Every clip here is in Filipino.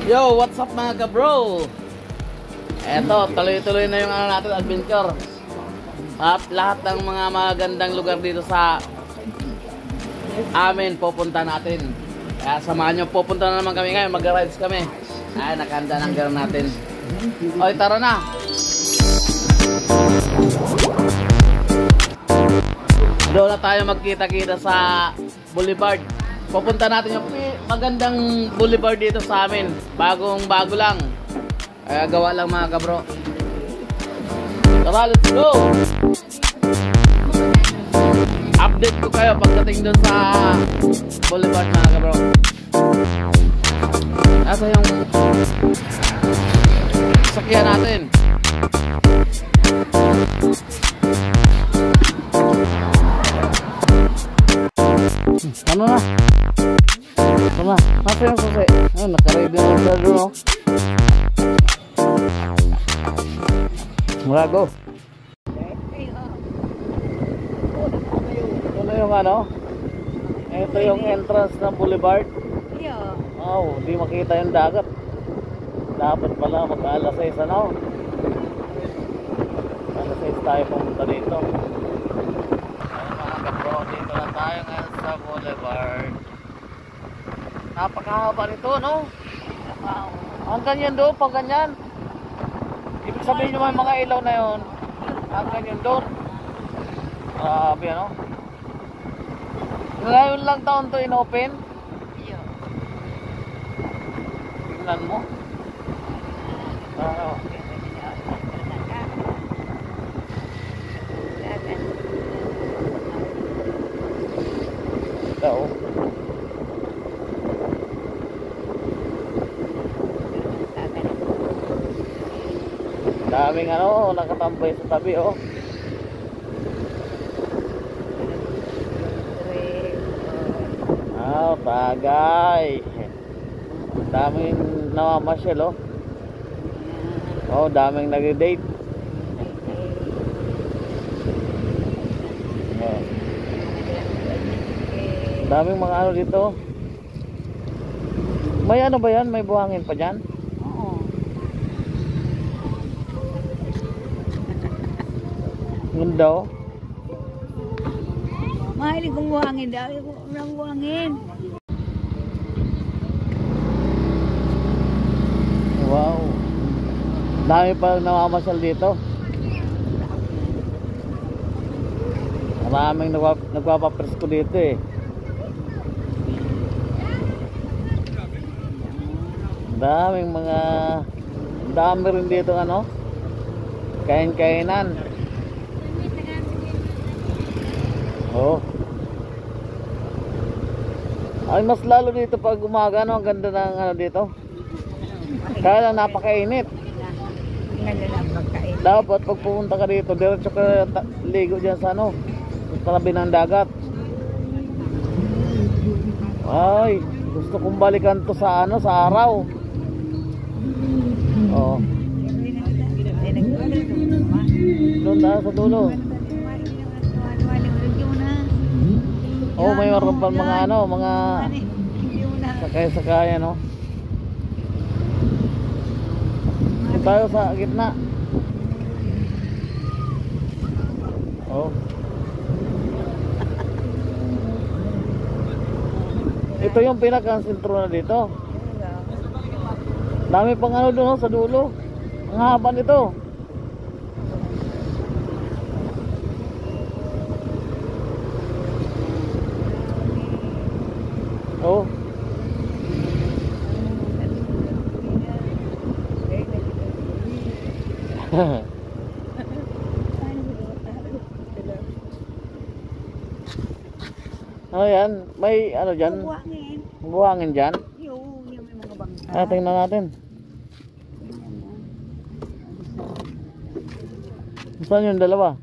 Yo, what's up mga ka-bro? Eto, tuloy-tuloy na yung natin, adventure. At lahat ng mga magandang lugar dito sa amin, pupunta natin. Kaya samahan nyo, pupunta na naman kami ngayon, mag-rides kami. Ay, nakahanda ng gano'n natin. Oy, tara na! Doon na tayo magkita-kita sa Boulevard. Pupunta natin yung magandang boulevard dito sa amin. Bagong-bago lang. Kaya gawa lang mga kabro. Tara, let's go! Update ko kayo pagdating doon sa boulevard mga kabro. Nasa yung sakyan natin. Ano na? Ano na? Nasa yung susi? Ayun, nakaready na siya doon, no? Murago. Ito na yung ano? Ito yung entrance ng boulevard. Oh, hindi makita yung dagat. Dapat pala mag-alas 6, ano? Alas 6 tayo pumunta dito. Dito na tayo ngayon sa boulevard. Napakahaba nito, no? Ang ganyan doon, pag ganyan. Ibig sabihin nyo mga ilaw na yun. Ang ganyan doon. Grabe, ano? Ngayon lang taon to in-open. Tingnan mo. Daming ano, nakatambay sa tabi, oh. Ah, bagay. Daming namamasyal, oh. Oh, daming nag-date. Oh. Daming mga ano dito. May ano ba yan? May buhangin pa dyan? Ganda, oh. Mahilig kong buhangin daw. Walang buhangin. Wow. Dami pa namamasyal dito. Maraming nagpapapresko dito, eh. Daming mga dami rin dito, ano, kain-kainan. Oh. Ay, mas lalo dito pag umaga, no? Ang ganda ng ano dito. Kaya lang napakainit. Dapat pag pumunta ka dito, diretso ka ligo dyan sa ano, sa tabi ng dagat. Ay, gusto kong balikan to sa ano, sa araw. Oh. Doon tayo sa dulo. Oh, may meron pa mga ano, mga sakay-sakay, ano. Dito tayo sa gitna. Oh. Ito yung pinaka-sentro na dito. Dami pang ano doon sa dulo. Ang haba nito. Oh. Ano yan? May ano dyan? Buhangin. Buhangin dyan? Yung may mga bangka. Ah, tingnan natin. Saan yung dalawa?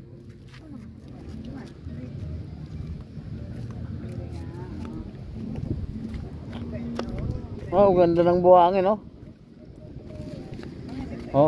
Oh, ganda ng buhangin, oh. Oh.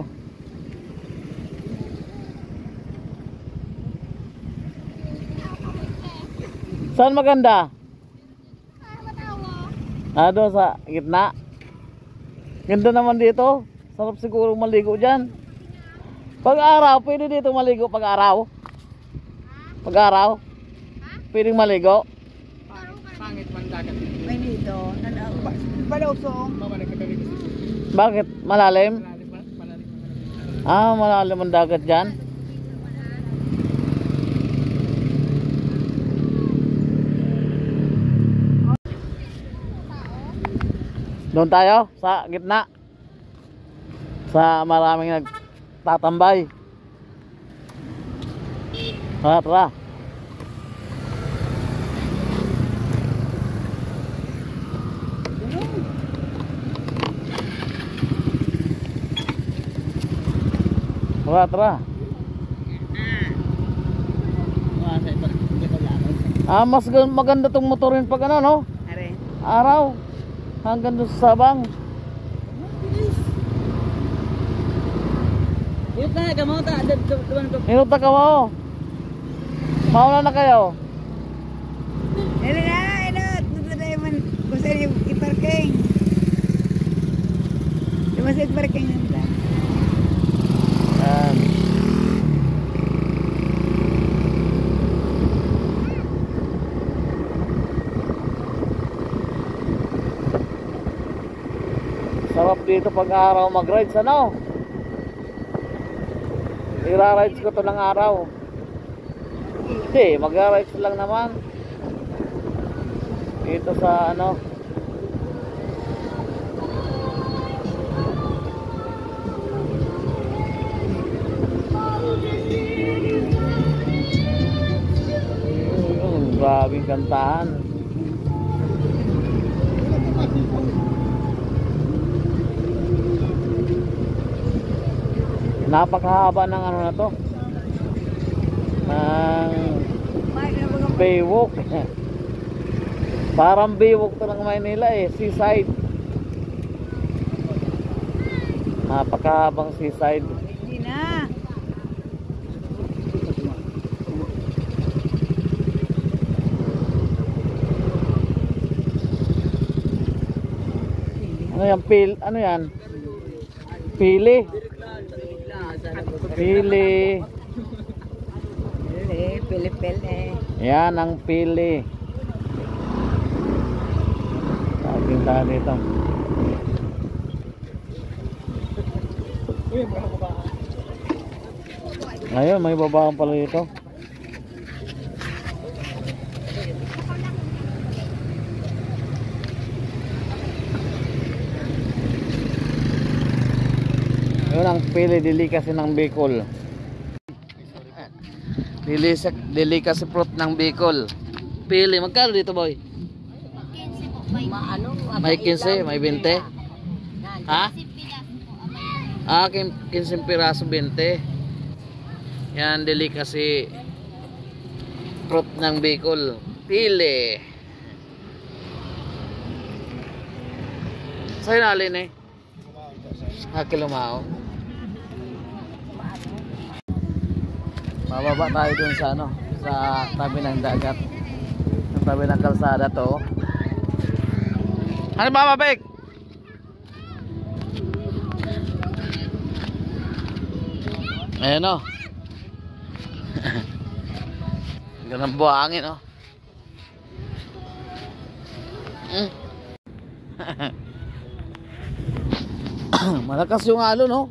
Saan maganda? Doon sa gitna. Ganda naman dito. Sarap siguro maligo dyan. Pag-araw, pwede dito maligo pag-araw. Pag-araw. Pwedeng maligo. Pangit man dagat. May dito. Palusong. Bakit? Malalim? Ah, malalim ang dagat dyan. Doon tayo sa gitna. Sa maraming nagtatambay. Tara, tara. Tara, tara. Ah, mas maganda tong motorin pag ano, no? Are. Araw. Hanggang doon sa Sabang. Yun na, kamo ta. Minuta ka mo. Mauna na kayo. Dali na, dito tayo man. Kung saan yung i-parking. Diba sa i-parking yun ta? Yan. Sarap dito pag araw mag-rides, ano? Ira-rides ko to ng araw. Hindi, mag-rides lang naman. Dito sa ano. Grabing kantahan. Napakahaba ng ano na to, ng Baywalk. Parang Baywalk to ng Maynila eh, seaside. Napakahabang seaside. Hindi na. Ano yan? Ano yan? Pili. Pili. Pili. Yan ang pili. Saking tayo dito. Ayun, may babaan pala dito. Yun ang pili, delicacy ng Bicol. Delicacy fruit ng Bicol. Pili, magkano dito boy? 15 po. May 15, may 20. Ha? Ah, 15 piraso 20. Yan, delicacy fruit ng Bicol. Pili. Sa'yo na alin eh? Kilumao. Bababa tayo dun sa ano, sa tabi ng dagat. Sa tabi ng kalsada to. Ano ba, Bek? Ayan o. Ganang buhangin o. Malakas yung alon no.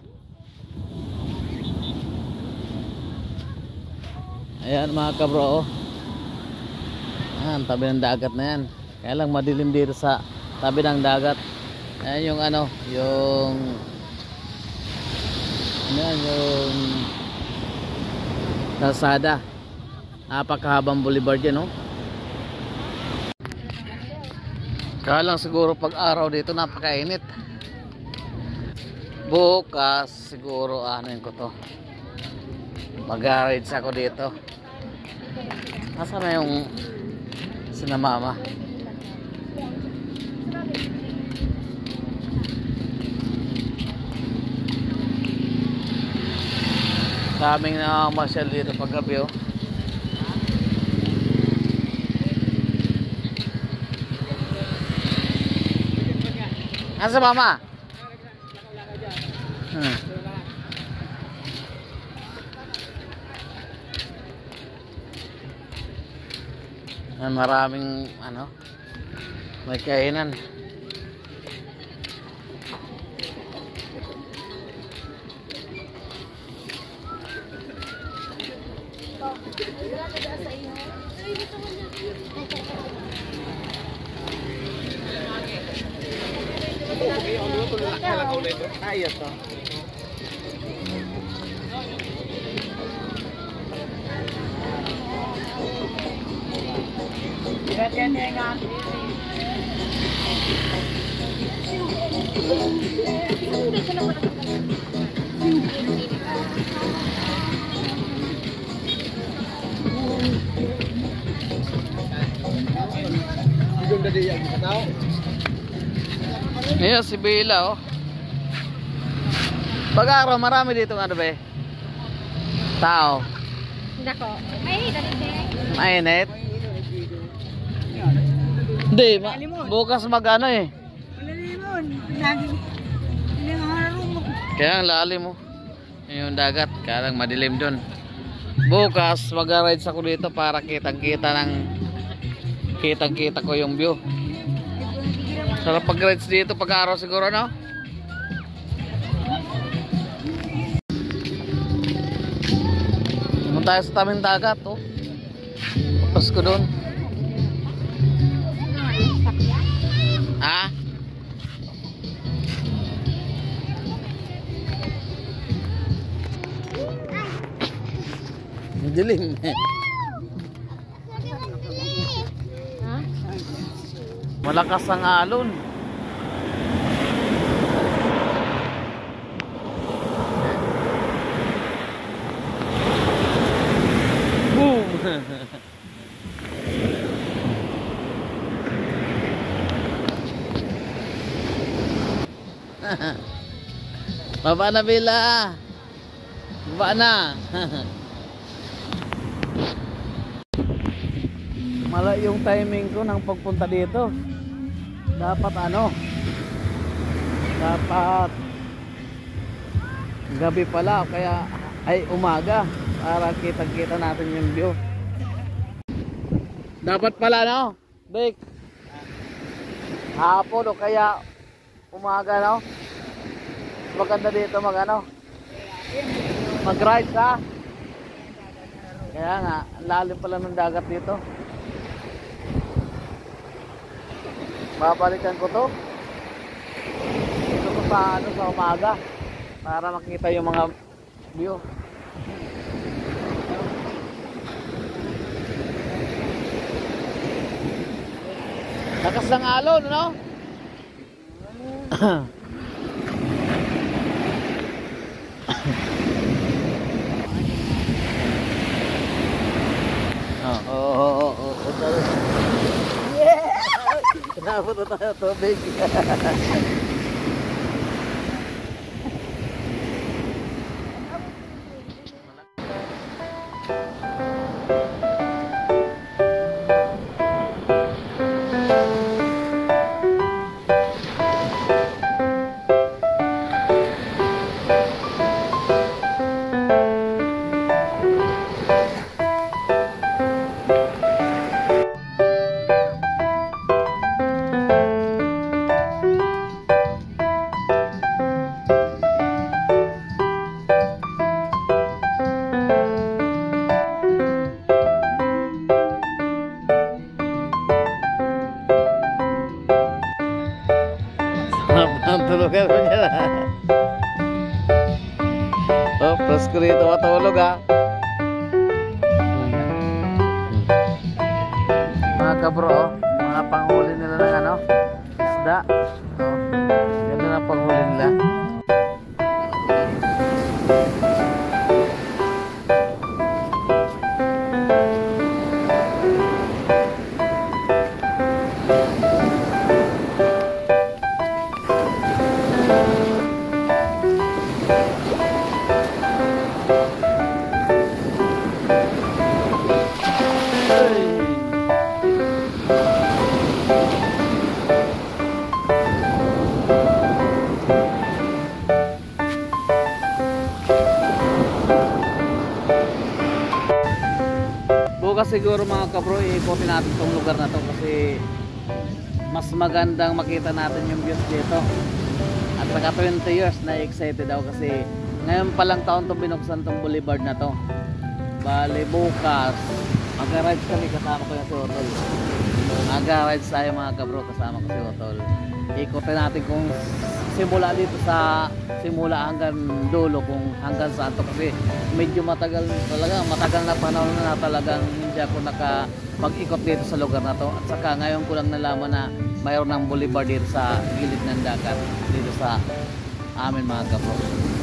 Ayan mga kabro, ayan, tabi ng dagat na yan. Kaya lang madilim dito sa tabi ng dagat. Ayan yung ano, yung kalsada. Napakahabang boulevard yan, no? Kaya lang siguro pag araw dito napakainit. Bukas siguro anuin ko to, mag-rides ako dito. Nasaan na yung sinamama? Daming na masyal dito pag gabi oh. Nasaan mama? Maraming ano, may kainan. Ayos to. Ayan si Bella, oh. Pag-araw marami dito ano ba eh? Tao. Nako. Ay, dali. Mainit. Hindi, bukas mag-ano eh. Malalimon. Lagi. Hindi maharunok. Kaya ang lalim mo. Yung dagat, kaya lang madilim doon. Bukas mag-rides ako dito para kitang-kita ko yung view. Sarap pag-rides dito pag-araw siguro, no? Pumunta tayo sa taming dagat, oh. Papas ko doon. Ha? Dilim. Malakas ang alon. Boom. Baba na, Bella. Baba na. Mala yung timing ko ng pagpunta dito. Dapat ano? Dapat gabi pala kaya ay umaga para kita-kita natin yung view. Dapat pala, no? Bik. Hapon o kaya umaga, no? Maganda dito mag-ano? Mag-ride, ha? Kaya nga, lalim pala ng dagat dito. Babalikan ko to. Dito ko sa ano, sa umaga para makita yung mga view. Lakas ng alon, no? Oh. Yeah! Nabot na tayo tubig. Ang tulugan mo niya na. Oh, plus ko rito matulog, ha. Mga kabro, oh, mga panghuli nila ng ano, isda. Oh, ganda na panghuli nila. siguro mga kabro, ikutin natin itong lugar na to kasi mas magandang makita natin yung views dito. At saka 20 years na excited ako kasi ngayon palang taon itong binuksan itong boulevard na to. Bale bukas mag-rides kami kasama ko yung si Otol. Mag-rides tayo mga kabro kasama ko si Otol. Ikutin natin kung simula dito sa simula hanggang dulo, kung hanggang saan to, kasi medyo matagal talaga, matagal na panahon na talagang hindi ako nakapag-ikot dito sa lugar na to. At saka ngayon ko lang nalaman na mayroon ng boulevard dito sa gilid ng dagat dito sa amin mga kabro.